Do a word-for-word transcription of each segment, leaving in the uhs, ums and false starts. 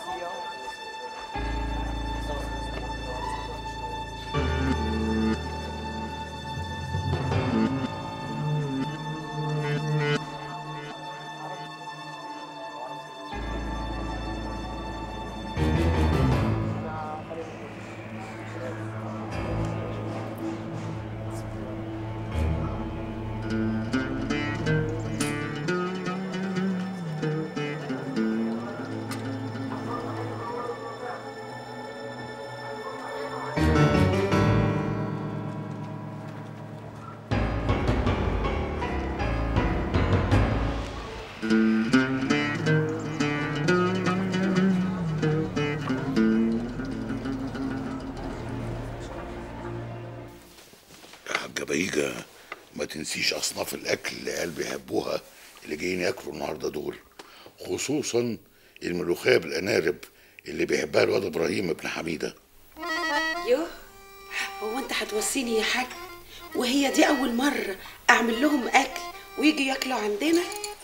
ما تنسيش اصناف الاكل اللي قال بيحبوها اللي جايين ياكلوا النهارده دول، خصوصا الملوخيه بالانارب اللي بيحبها الواد ابراهيم ابن حميده. يوه، هو انت هتوصيني يا حاج وهي دي اول مره اعمل لهم اكل ويجي ياكلوا عندنا؟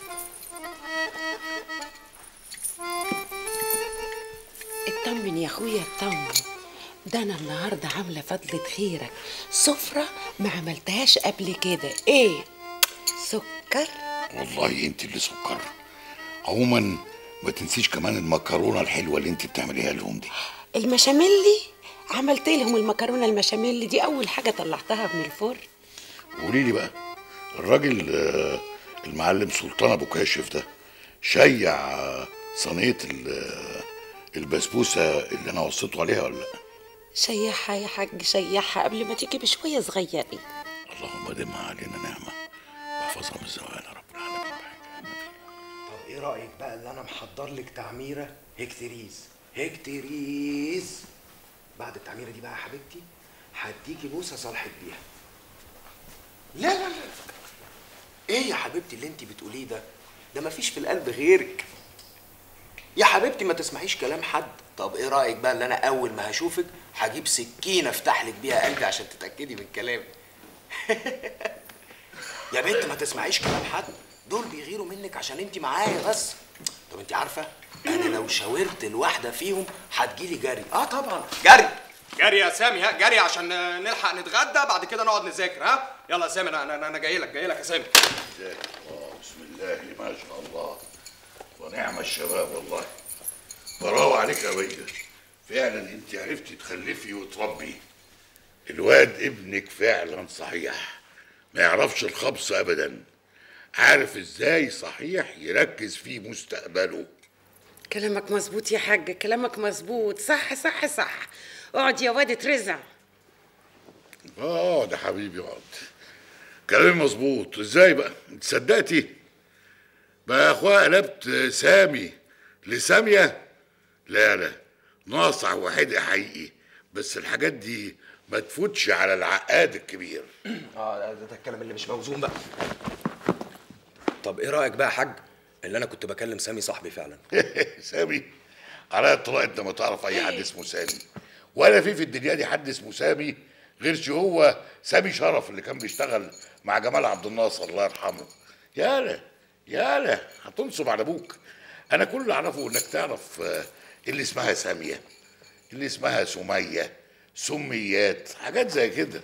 اطمن يا اخويا اطمن، ده انا النهارده عامله فضلة خيرك سفره ما عملتهاش قبل كده. ايه سكر؟ والله انت اللي سكر. عموما ما تنسيش كمان المكرونه الحلوه اللي انت بتعمليها لهم دي. المشاميلي عملت لهم المكرونه المشاميلي دي اول حاجه طلعتها من الفرن. قولي لي بقى، الراجل المعلم سلطان ابو كاشف ده شيع صينيه البسبوسه اللي انا وصيته عليها ولا لا؟ شيحها يا حاج، شيحها قبل ما تيجي بشويه صغيرين. اللهم دمها علينا نعمه واحفظها من الزوال يا رب العالمين. طب ايه رايك بقى اللي انا محضر لك تعميره هكتريز هكتريز؟ بعد التعميره دي بقى يا حبيبتي هديكي بوسه صالحك بيها. لا لا لا ايه يا حبيبتي اللي انت بتقوليه ده؟ ده مفيش في القلب غيرك يا حبيبتي، ما تسمعيش كلام حد. طب ايه رايك بقى اللي انا اول ما هشوفك هجيب سكينه افتح لك بيها قلبي عشان تتاكدي من كلامي. يا بنت ما تسمعيش كلام حد، دول بيغيروا منك عشان انت معايا بس. طب انت عارفه انا لو شاورت الواحده فيهم هتجيلي جري. اه طبعا جري جري يا سامي، ها جري عشان نلحق نتغدى بعد كده نقعد نذاكر. ها يلا يا سامي، انا انا جاي لك جاي لك يا سامي. الله بسم الله ما شاء الله ونعم الشباب، والله براوة عليك يا بيه. فعلا انت عرفتي تخلفي وتربي الواد ابنك، فعلا صحيح ما يعرفش الخبص ابدا، عارف ازاي صحيح يركز في مستقبله. كلامك مظبوط يا حاج، كلامك مظبوط، صح صح صح. اقعد يا واد اترزع. اه ده حبيبي اقعد. كلامي مظبوط ازاي بقى؟ انت صدقتي بقى يا اخويا قلبت سامي لساميه؟ لا لا ناصع وحدق حقيقي، بس الحاجات دي ما تفوتش على العقاد الكبير. اه ده, ده الكلام اللي مش موزون بقى. طب ايه رايك بقى يا حاج اللي انا كنت بكلم سامي صاحبي فعلا؟ سامي؟ على اطلاق انت ما تعرف اي حد اسمه سامي، ولا في في الدنيا دي حد اسمه سامي غيرش هو سامي شرف اللي كان بيشتغل مع جمال عبد الناصر الله يرحمه. يالا يالا هتنصب على ابوك. انا كل اللي اعرفه انك تعرف اللي اسمها ساميه، اللي اسمها سميه، سميات، حاجات زي كده.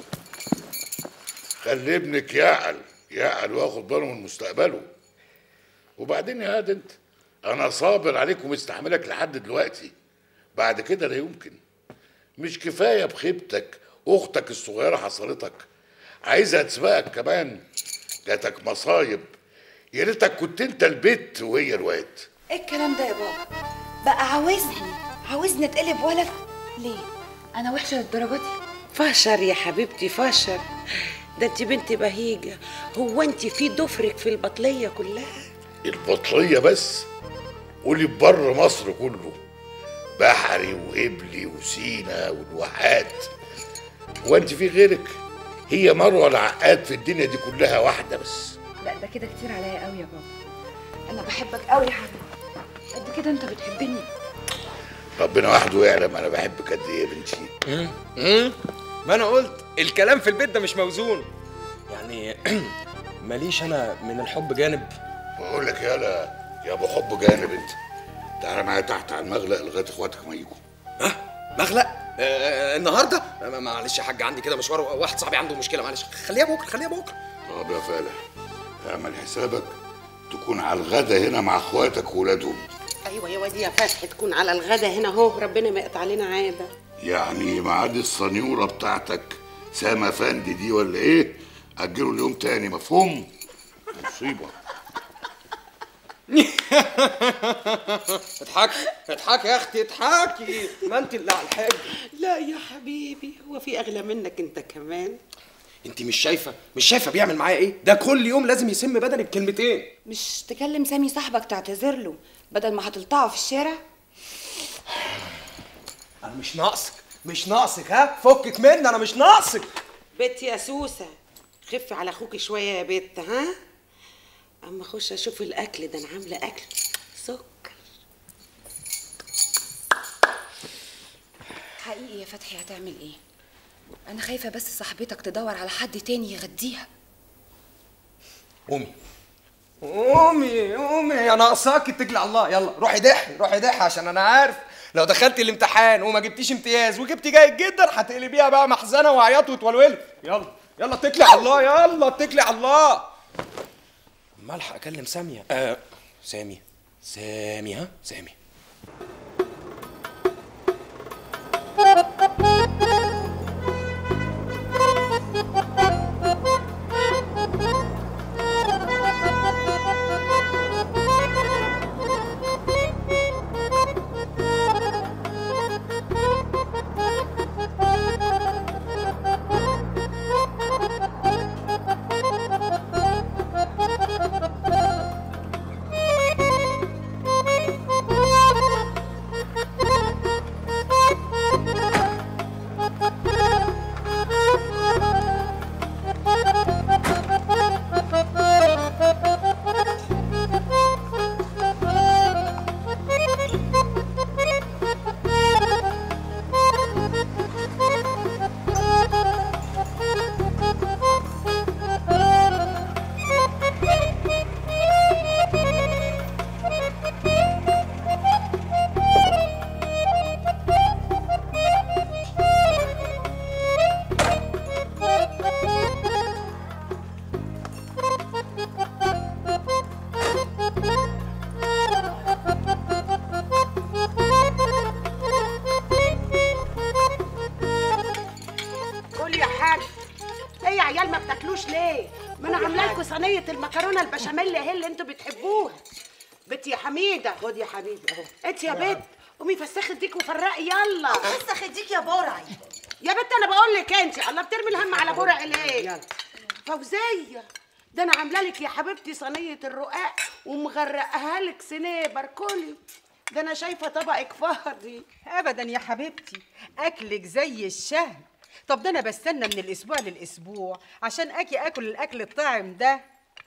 خلي ابنك يعقل يعقل وياخد باله من مستقبله. وبعدين يا هاد انت، انا صابر عليك ومستحملك لحد دلوقتي، بعد كده لا يمكن. مش كفايه بخيبتك اختك الصغيره حصلتك، عايزها تسبقك كمان، جاتك مصايب. يا ريتك كنت انت البت وهي الواد. ايه الكلام ده يا بابا؟ بقى عاوزني عاوزني اتقلب ولد؟ ليه؟ انا وحشه للدرجه دي؟ فشر يا حبيبتي فشر، ده انت بنت بهيجه. هو انت في ضفرك في البطليه كلها؟ البطليه بس؟ قولي ببر مصر كله، بحري وقبلي وسينا والواحات. هو انت في غيرك؟ هي مروه العقاد في الدنيا دي كلها واحده بس. لا ده كده كتير عليا قوي يا بابا، انا بحبك قوي يا حبيبي، قد كده انت بتحبني. ربنا وحده يعلم انا بحبك قد ايه يا بنتي. امم ما انا قلت الكلام في البيت ده مش موزون يعني. ماليش انا من الحب جانب. بقول لك يالا يا ابو حب جانب انت، انت تعالى معايا تحت على المغلق لغايه اخواتك ما يجوا. ها مغلق آه النهارده؟ آه معلش يا حاج، عندي كده مشوار، واحد صاحبي عنده مشكله، معلش خليها بكره خليها بكره. طب يا فالح اعمل حسابك تكون على الغدا هنا مع اخواتك وولادهم. ايوه يا واد يا فتحي، تكون على الغدا هنا اهو، ربنا ما يقطع علينا عاده. يعني ميعاد الصنيوره بتاعتك سامة فندي دي ولا ايه؟ اجله اليوم تاني، مفهوم؟ مصيبه. اضحكي اضحكي يا اختي اضحكي، ما انت اللي على الحاج. لا يا حبيبي، هو في اغلى منك انت كمان؟ انت مش شايفه مش شايفه بيعمل معايا ايه؟ ده كل يوم لازم يسم بدني بكلمتين. مش تكلم سامي صاحبك تعتذر له بدل ما هتلطعه في الشارع؟ انا مش ناقصك مش ناقصك ها، فكك مني، انا مش ناقصك. بت يا سوسه، خفي على اخوك شويه يا بت، ها؟ اما اخش اشوف الاكل ده، انا عامله اكل سكر. حقيقي يا فتحي هتعمل ايه؟ انا خايفه بس صاحبتك تدور على حد تاني يغديها. قومي قومي قومي يا ناقصاك اتكلي على الله، يلا روحي ضحي روحي ضحي، عشان انا عارف لو دخلتي الامتحان وما جبتيش امتياز وجبتي جيد جدا هتقلبيها بقى محزنه وعياط وتولولي. يلا يلا اتكلي على الله، يلا اتكلي على الله. ما الحق اكلم ساميه. آه سامي سامي ها سامي. صينيه المكرونه البشاميل اهي اللي انتوا بتحبوها. بت يا حميده، خد يا حبيبي اهو. انت يا بت قومي فسخي ديك وفرقي يلا. فسخي ديك يا برعي. يا بت انا بقول لك انت، الله بترمي الهم على برعي ليه؟ يلا فوزيه، ده انا عامله لك يا حبيبتي صينيه الرقاق ومغرقها لك سنيبر، كلي. ده انا شايفه طبقك فاضي. ابدا يا حبيبتي، اكلك زي الشهد. طب ده انا بستنى من الاسبوع للاسبوع عشان اجي اكل الاكل الطاعم ده،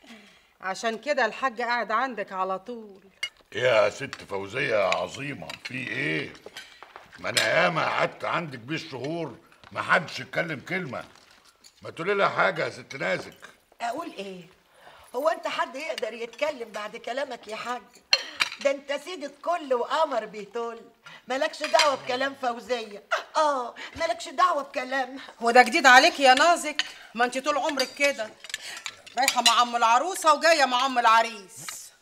عشان كده الحاج قاعد عندك على طول. يا ست فوزيه يا عظيمه، في ايه؟ ما انا ياما قعدت عندك بالشهور ما حدش اتكلم كلمه. ما تقولي لها حاجه يا ست نازك. اقول ايه؟ هو انت حد يقدر يتكلم بعد كلامك يا حاج؟ ده انت سيد الكل وقمر بيطل، مالكش دعوه بكلام فوزيه. اه مالكش دعوه بكلامها. هو ده جديد عليك يا نازك؟ ما انت طول عمرك كده، رايحه مع ام العروسه وجايه مع ام العريس.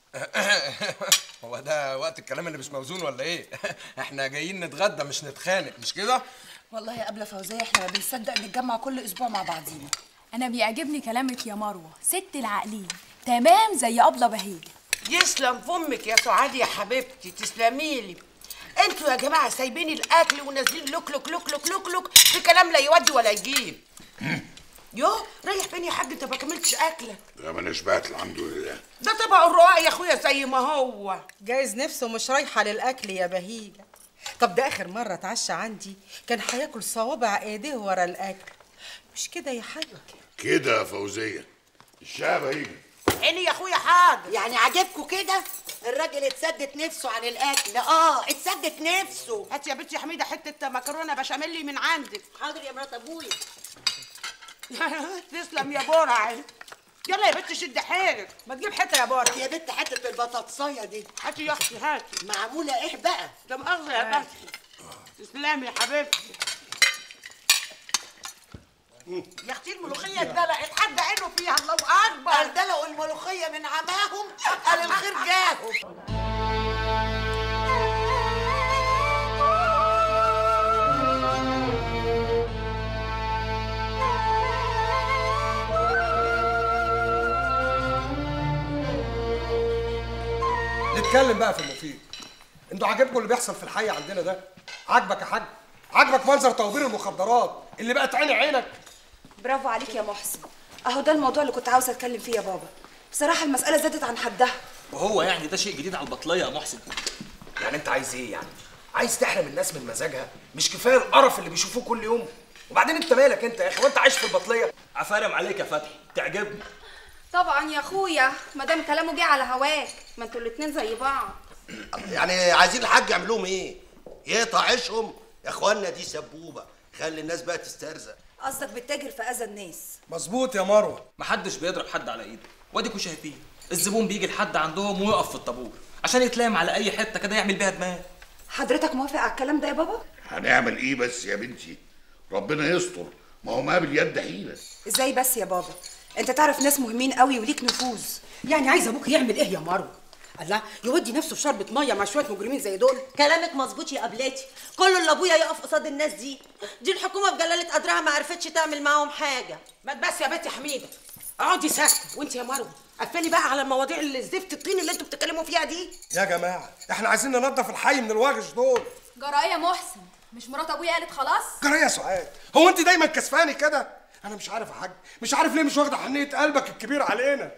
هو ده وقت الكلام اللي مش موزون ولا ايه؟ احنا جايين نتغدى مش نتخانق، مش كده؟ والله يا قبله فوزيه احنا ما بنصدق نتجمع كل اسبوع مع بعضينا. انا بيعجبني كلامك يا مروه، ست العقلين تمام زي ابله بهيجه. يسلم فمك يا سعاد يا حبيبتي، تسلمي لي. انتوا يا جماعه سايبين الاكل ونازلين لوك لوك لوك لوك لوك لوك في كلام لا يودي ولا يجيب. يوه رايح فين يا حاج؟ انت ما كملتش اكلك. لا ما انا شبعت الحمد لله. ده طبق الرقاق يا اخويا زي ما هو. جايز نفسه مش رايحه للاكل يا بهيجه. طب ده اخر مره اتعشى عندي كان هياكل صوابع ايديه ورا الاكل، مش كده يا حاج؟ كده يا فوزيه، الشعب هيجي. عيني يا اخويا حاضر. يعني عجبكوا كده؟ الراجل اتسدت نفسه عن الاكل. اه اتسدت نفسه. هات يا بنتي حميده حته مكرونه بشاميل من عندك. حاضر يا مرات ابويا. تسلم يا برعي. يلا يا بنت شد حيلك. ما تجيب حته يا بورا. يا بنت حته البطاطسايه دي هاتي يا اختي هاتي. معموله ايه بقى؟ ده مؤاخذه يا فتحي. تسلمي يا حبيبتي. يا اختي الملوخيه اتدلقت، حد عينه فيها الله اكبر. قال دلقوا الملوخيه من عماهم، قال الخير جاهم. نتكلم بقى في المفيد. انتوا عاجبكم اللي بيحصل في الحي عندنا ده؟ عاجبك يا حاج؟ عاجبك منظر توبير المخدرات اللي بقت عيني عينك؟ برافو عليك يا محسن، اهو ده الموضوع اللي كنت عاوزه اتكلم فيه يا بابا. بصراحه المساله زادت عن حدها. وهو يعني ده شيء جديد على البطليه يا محسن؟ يعني انت عايز ايه يعني؟ عايز تحرم الناس من مزاجها؟ مش كفايه القرف اللي بيشوفوه كل يوم؟ وبعدين انت مالك انت يا اخي؟ وانت عايش في البطليه؟ عفارم عليك يا فتحي، تعجبني. طبعا يا اخويا، ما دام كلامه جه على هواك، ما انتوا الاتنين زي بعض. يعني عايزين الحاج يعمل لهم ايه؟ يقطع عيشهم؟ يا اخوانا دي سبوبه، خلي الناس بقى تسترزق. قصدك بتتاجر في اذى الناس. مظبوط يا مروه. محدش بيضرب حد على ايده، واديكوا شايفين الزبون بيجي لحد عندهم ويقف في الطابور عشان يتلام على اي حته كده يعمل بيها دماغ. حضرتك موافق على الكلام ده يا بابا؟ هنعمل ايه بس يا بنتي؟ ربنا يستر، ما هو ما باليد حيله. ازاي بس يا بابا؟ انت تعرف ناس مهمين قوي وليك نفوذ. يعني عايز ابوك يعمل ايه يا مروه؟ الله، يودي نفسه في شربة ميه مع شويه مجرمين زي دول؟ كلامك مظبوط يا قبلتي، كل اللي ابويا يقف قصاد الناس دي. دي الحكومه بجلاله قدرها ما عرفتش تعمل معاهم حاجه. ما بس يا بنتي حميده، اقعدي ساكته. وانت يا مروه قفلي بقى على المواضيع اللي الزفت الطين اللي انتوا بتتكلموا فيها دي. يا جماعه احنا عايزين ننظف الحي من الوغش دول. جرايه يا محسن، مش مرات ابويا قالت خلاص؟ جرايه يا سعاد، هو انت دايما كسفاني كده؟ انا مش عارف يا حاج، مش عارف ليه مش واخده حنيه قلبك الكبير علينا.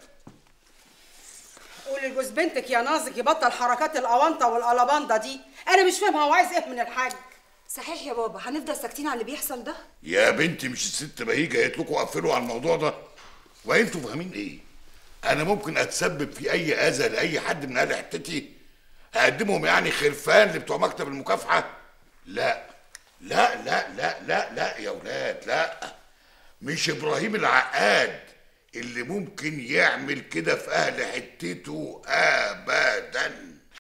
قولي لجوز بنتك يا نازك يبطل حركات الاونطه والالاباندا دي. انا مش فاهمه هو عايز ايه من الحاج. صحيح يا بابا، هنفضل ساكتين على اللي بيحصل ده؟ يا بنتي مش الست بهيجه قالت لكم قفلوا على الموضوع ده؟ وانتوا فاهمين ايه؟ انا ممكن اتسبب في اي اذى لاي حد من اهل حتتي؟ هقدمهم يعني خرفان لبتوع مكتب المكافحه؟ لا لا لا لا لا لا يا ولاد، لا. مش ابراهيم العقاد اللي ممكن يعمل كده في اهل حتته ابدا.